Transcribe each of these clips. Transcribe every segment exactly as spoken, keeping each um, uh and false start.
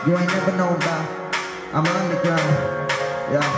You ain't never know about. I'm underground. Yeah.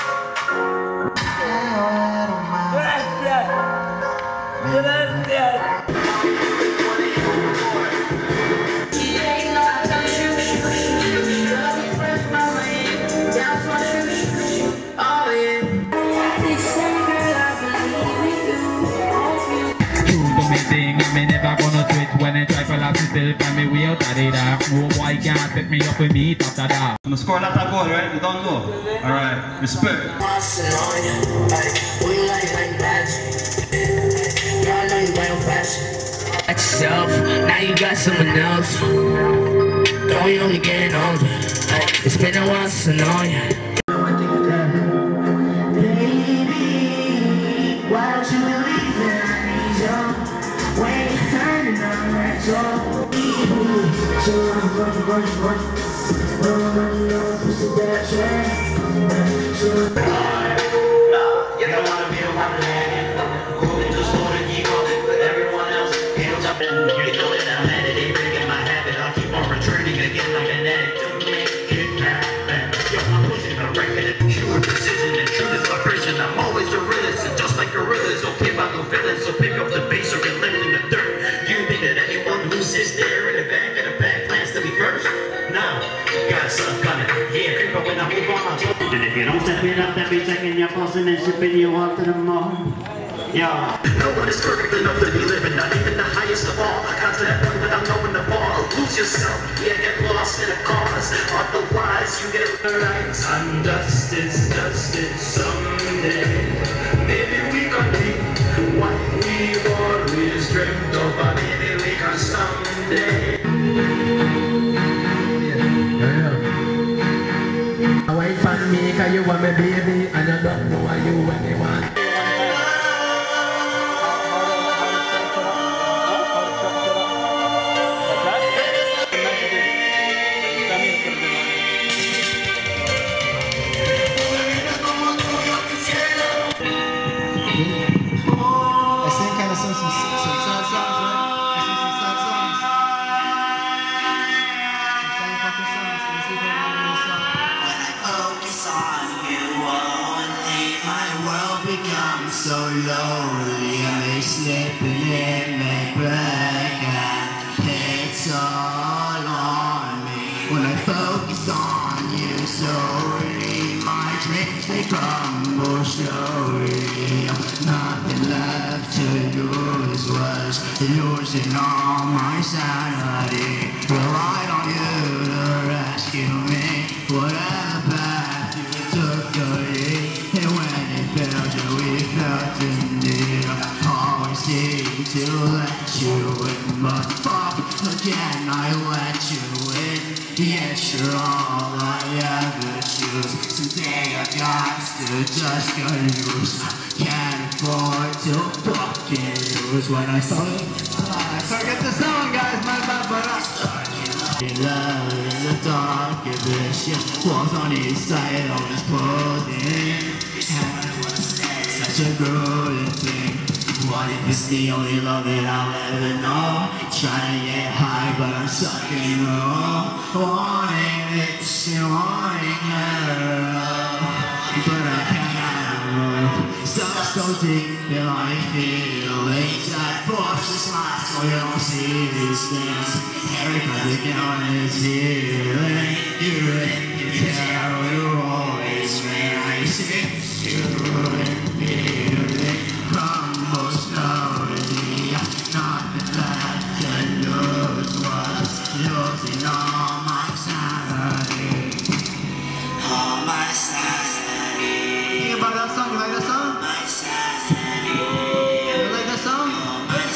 Pick me up with me, top that up. I'm gonna score that type goal, right? You don't know. Alright, respect. At yourself, now you got someone else. Don't you only getting older? It's been a while since I know you. Baby, why don't you believe that I need you? When you're hurting, I'm right so. So I'm running, running, running, running, running, running, pussy that track. So nah, you don't wanna be a wonderland. Moving too slow to keep up with everyone else. Hands up and you know that I'm at it. Ain't breaking my habit. I'll keep on returning again like an addict to make it happen. Yo, I'm pushing the record. Pure precision and truth is my person. I'm always the realest, and just like gorillas, okay about no villains. So pick up the bass or get left in the dirt. You think that anyone who sits there in the back of the back plans to be first? No, got something coming. Yeah, but when I move on, and if you don't step it up, that be taking your pulse and then shipping you up to the moon. Yeah. No one is perfect enough to be living, not even the highest of all. Got to that point without knowing the ball. Lose yourself, yeah, get lost in a cause. Otherwise, you get right. I'm dusted, dusted someday. Maybe we can be what we've always dreamt of, but maybe we can someday. Wait for me, cause you want me baby, and I don't know why you anyone. So lonely, I may slip in my break, and it's all on me. When I focus on you solely, my dreams they crumble slowly. Nothing left to lose was losing all my sanity. Relied on you to rescue me, whatever path you took to lead. And when it failed you, we felt in need. Always seem to let you in, but fuck again, I let you in. Yes, you're all I ever choose. Someday I got to just confuse. Can't afford to fucking lose when I saw it. I forget the song, guys, my bad, but I started. Love in the dark of this shit. Walls on each side, always posing. Such a good thing. What if it's the only love that I'll ever know? Trying to get high, but I'm sucking low. Wanting it, wanting her, but I cannot move. Stuck so deep in my feelings that forces my soul. You don't see these things. Everybody down is healing. You're in your care, you're always when I see you and feeling crumble slowly. Nothing left to lose was losing all my sanity. All my sanity. Think about that song, you like that song? My sanity. You like that song? All my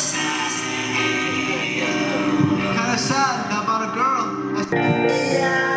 sanity. Kinda sad about a girl. Yeah.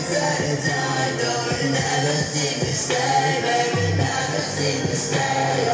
Stay, baby, never seem to stay.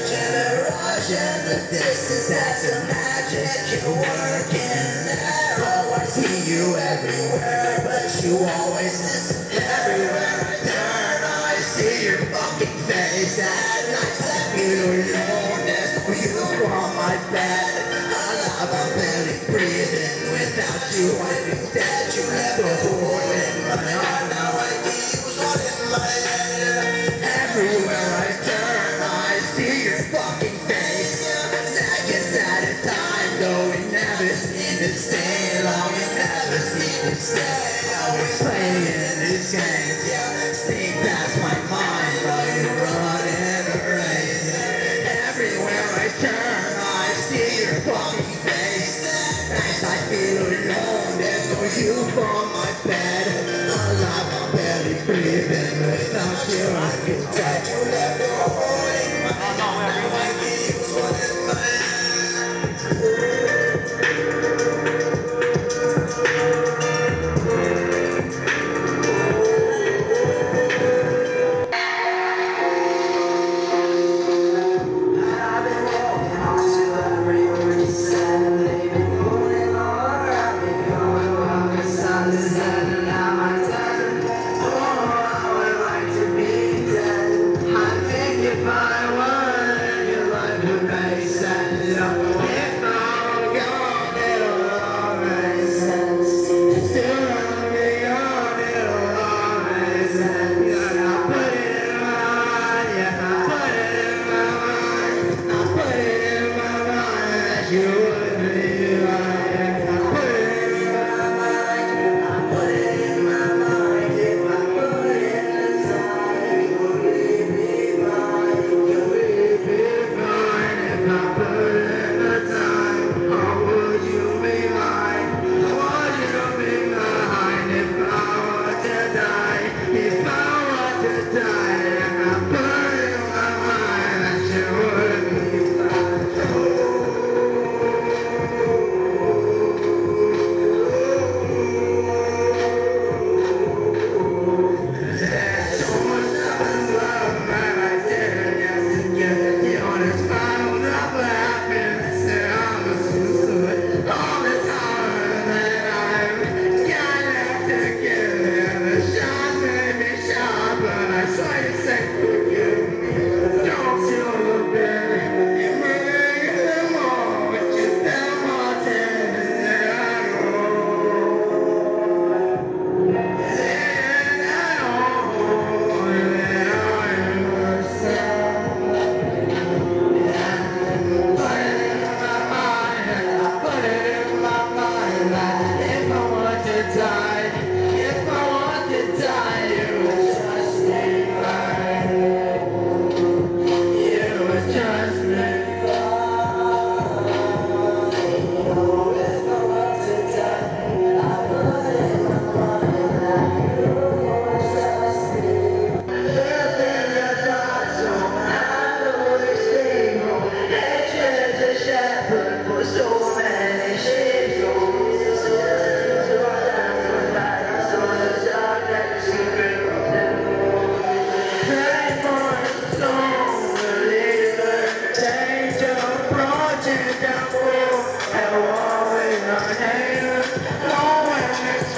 and a rush and the distance, that's the magic. You're working there. Oh, I see you everywhere, but you always miss everywhere I turn. I see your fucking face at night. I feel loneliness for you from my bed. Alive, I'm barely breathing. Without you, I'd be dead. You left a hole in my heart. Now I keep one in my head. Everywhere I turn, I see your fucking face. Seconds at a time, though we never seem to stay long. We never seem to stay. Always playing these games. Sneak past my mind while you run in a race. Everywhere I turn, I see your fucking face. Nights I feel alone, there's no you from my bed. Alive, I'm barely breathing. Without you, I feel dead. You left a hole in my heart. Now I keep one in my head.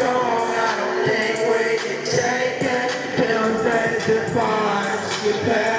Goodbye.